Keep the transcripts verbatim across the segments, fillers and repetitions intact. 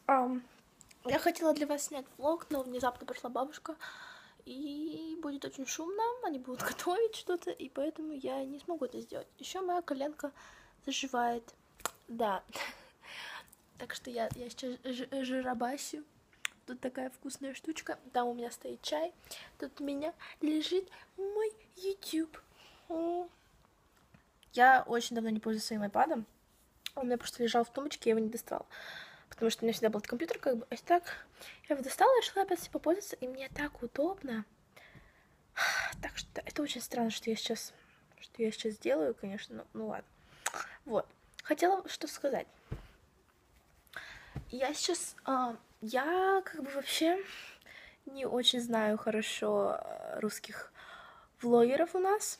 Ам, я хотела для вас снять влог, но внезапно пришла бабушка, и будет очень шумно, они будут готовить что-то, и поэтому я не смогу это сделать. Еще моя коленка заживает, да. Так что я, я сейчас жиробасю. Тут такая вкусная штучка. Там у меня стоит чай. Тут у меня лежит мой YouTube. Я очень давно не пользуюсь своим айпадом. Он у меня просто лежал в тумбочке, я его не достала. Потому что у меня всегда был компьютер, как бы. А так я его достала, решила опять попользоваться, и мне так удобно. Так что это очень странно, что я сейчас, что я сейчас делаю, конечно, но ну ладно. Вот. Хотела что сказать. Я сейчас, а, я как бы вообще не очень знаю хорошо русских влогеров у нас.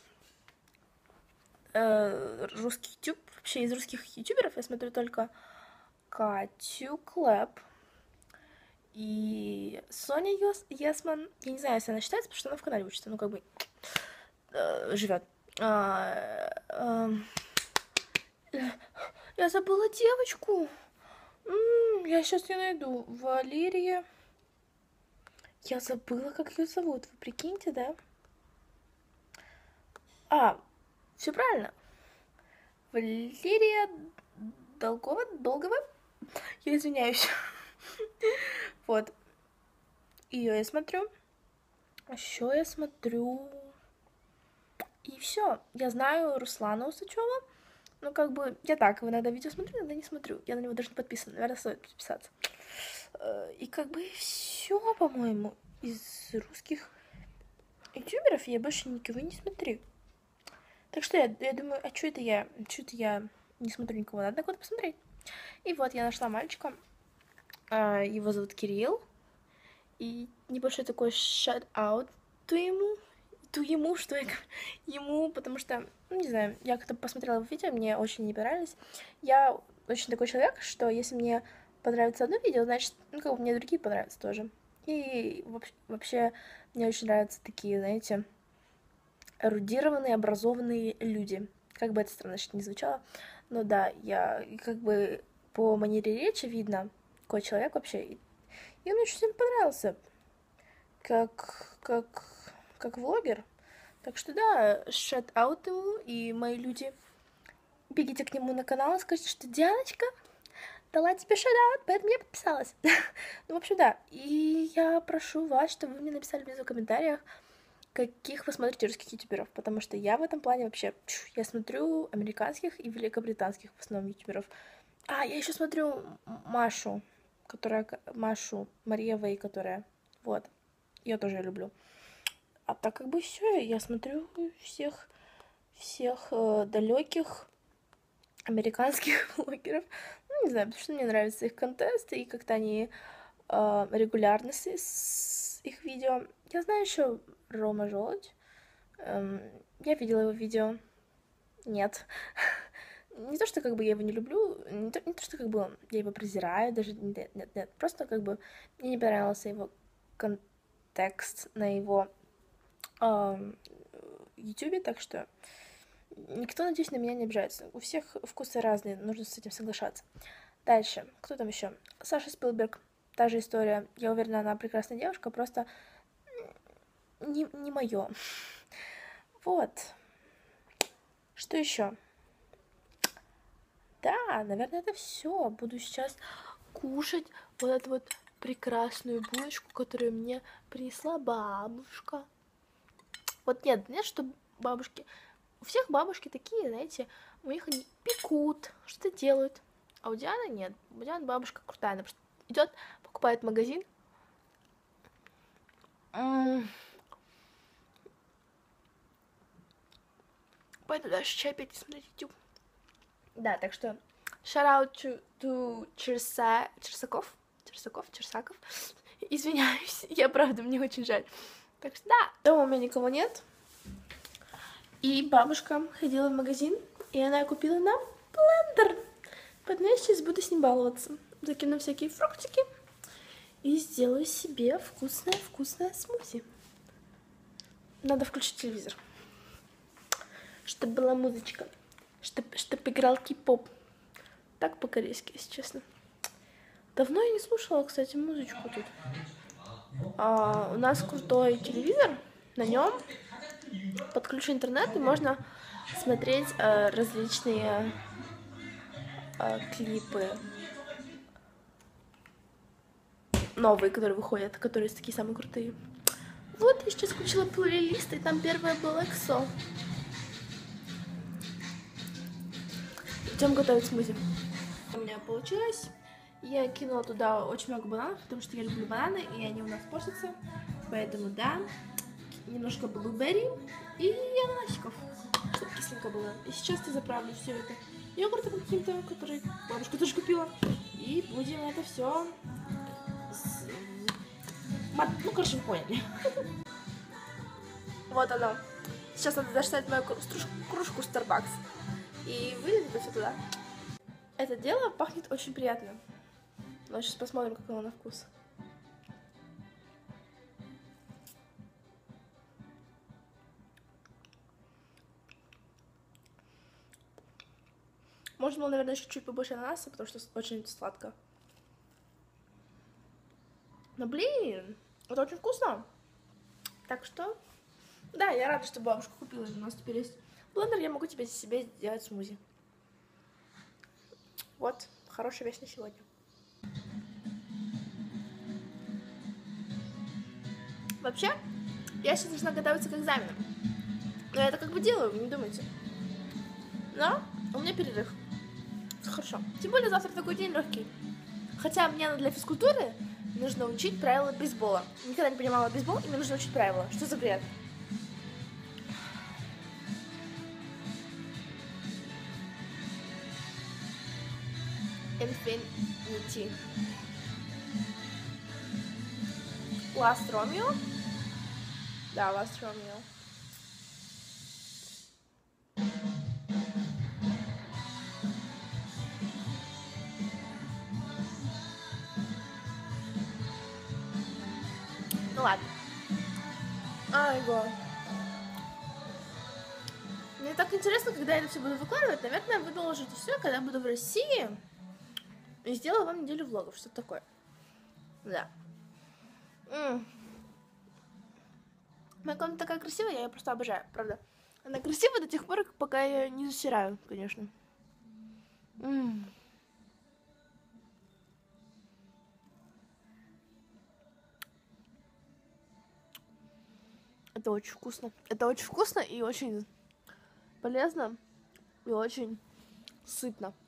Э, русский YouTube. Вообще из русских ютуберов я смотрю только Катю Клэп и Соня Есман. Я не знаю, если она считается, потому что она в канале учится, ну как бы э, живет. А, э, я забыла девочку. М-м, я сейчас ее найду. Валерия. Я забыла, как ее зовут. Вы прикиньте, да? А, все правильно. Валерия Долгова? Долгова? Я извиняюсь. Вот. Ее я смотрю. А еще я смотрю. И все. Я знаю Руслана Усачева. Ну, как бы, я так его иногда видео смотрю, иногда не смотрю. Я на него даже не подписана. Наверное, стоит подписаться. И как бы все, по-моему, из русских ютуберов я больше никого не смотрю. Так что я, я думаю, а что это я? Что это я не смотрю никого? Надо куда-то посмотреть. И вот я нашла мальчика. Его зовут Кирилл. И небольшой такой shout-out to ему. To ему, что я ему, потому что, ну, не знаю, я как-то посмотрела его видео, мне очень не понравились. Я очень такой человек, что если мне понравится одно видео, значит, ну, как бы мне другие понравятся тоже. И вообще мне очень нравятся такие, знаете, эрудированные, образованные люди. Как бы это странно не звучало. Но да, я как бы по манере речи видно, какой человек вообще. И он мне очень сильно понравился. Как, как, как влогер. Так что да, shout-out ему и мои люди. Бегите к нему на канал и скажите, что Дианочка дала тебе shout-out, поэтому я подписалась. Ну, в общем, да. И я прошу вас, чтобы вы мне написали внизу в комментариях, каких вы смотрите русских ютуберов, потому что я в этом плане вообще, я смотрю американских и великобританских в основном ютуберов. А, я еще смотрю Машу, которая, Машу, Мария Вэй, которая, вот, ее тоже я люблю. А так как бы все, я смотрю всех, всех э, далеких американских блогеров. Ну, не знаю, потому что мне нравятся их контесты и как-то они э, регулярны с, с их видео. Я знаю еще Рома Желудь. Эм, я видела его видео. Нет. Не то, что как бы я его не люблю, не то, не то, что как бы я его презираю, даже нет, нет, нет. Просто как бы мне не понравился его контекст на его ютубе, так что никто, надеюсь, на меня не обижается. У всех вкусы разные, нужно с этим соглашаться. Дальше. Кто там еще? Саша Спилберг. Та же история. Я уверена, она прекрасная девушка, просто не, не мое. Вот. Что еще? Да, наверное, это все. Буду сейчас кушать вот эту вот прекрасную булочку, которую мне принесла бабушка. Вот нет, нет, что бабушки... У всех бабушки такие, знаете, у них они пекут, что-то делают. А у Дианы нет. У Дианы бабушка крутая. Она просто идет, покупает магазин. М-м. Пойду дальше чай пить и смотреть YouTube. Да, так что shout out to, to Черса... Черсаков. Черсаков, Черсаков. Извиняюсь, я правда, мне очень жаль. Так что да, дома у меня никого нет. И бабушка ходила в магазин, и она купила нам блендер. Поэтому я сейчас буду с ним баловаться. Закину всякие фруктики и сделаю себе вкусное-вкусное смузи. Надо включить телевизор, чтобы была музычка, чтобы, чтобы играл кей-поп. Так по-корейски, если честно. Давно я не слушала, кстати, музычку тут. А, у нас крутой телевизор, на нем подключен интернет, и можно смотреть а, различные а, клипы новые, которые выходят, которые такие самые крутые. Вот, я сейчас включила плейлист, и там первая была Эксо. Идем готовить смузи. У меня получилось. Я кинула туда очень много бананов, потому что я люблю бананы, и они у нас портятся. Поэтому, да, немножко блуберри и ананасиков, чтобы кисленько было. И сейчас я заправлю все это йогуртом каким-то, который бабушка тоже купила. И будем это все... С... Ну, короче, вы поняли. Вот оно. Сейчас надо достать мою кружку Starbucks и вылить это все туда. Это дело пахнет очень приятно. Но сейчас посмотрим, как оно на вкус. Можно было, наверное, еще чуть побольше ананаса, потому что очень сладко. Но, блин, это очень вкусно. Так что, да, я рада, что бабушка купила. У нас теперь есть блендер, я могу тебе себе сделать смузи. Вот, хорошая вещь на сегодня. Вообще, я сейчас должна готовиться к экзаменам. Но я это как бы делаю, не думайте. Но у меня перерыв. Хорошо. Тем более завтра такой день легкий. Хотя мне для физкультуры нужно учить правила бейсбола. Никогда не понимала бейсбол, и мне нужно учить правила. Что за бред? Infinity. Last Romeo? Да, Last Romeo. Ну ладно. Айго. Мне так интересно, когда я это все буду выкладывать. Наверное, вы выложите все, когда буду в России. И сделаю вам неделю влогов. Что-то такое. Да. М-м. Моя комната такая красивая, я ее просто обожаю, правда. Она красивая до тех пор, пока я ее не засираю, конечно. М-м. Это очень вкусно. Это очень вкусно и очень полезно. И очень сытно.